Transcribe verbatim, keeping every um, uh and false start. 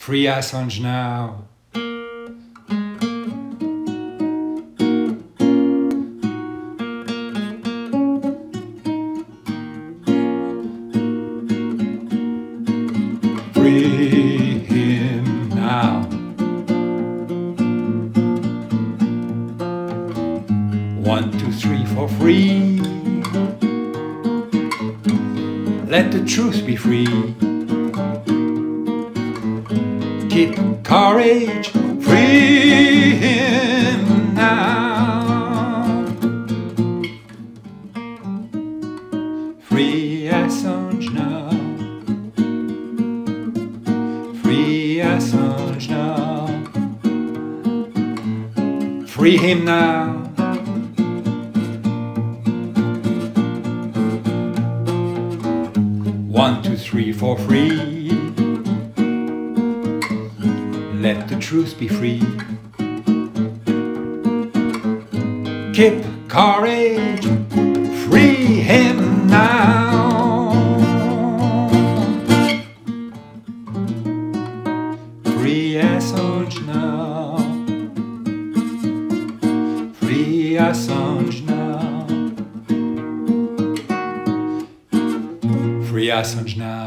Free Assange now. Free him now. One, two, three for free. Let the truth be free. Keep courage, free him now. Free Assange now. Free Assange now. Free him now. One, two, three for free. Let the truth be free. Keep courage, free him now. Free Assange now. Free Assange now. Free Assange now.